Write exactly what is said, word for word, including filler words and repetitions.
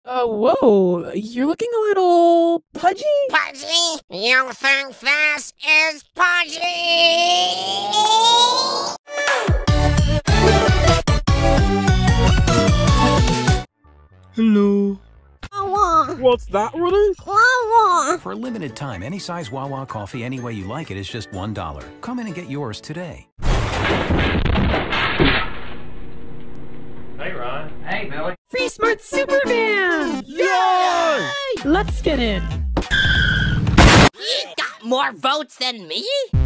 Uh, whoa, you're looking a little pudgy? Pudgy? You think this is pudgy? Hello. Wawa. What's that, Rudy? Wawa. For a limited time, any size Wawa coffee any way you like it is just one dollar. Come in and get yours today. Hey, Ron. Hey, Billy. Free Smart Superman! Yay! Let's get in. You got more votes than me?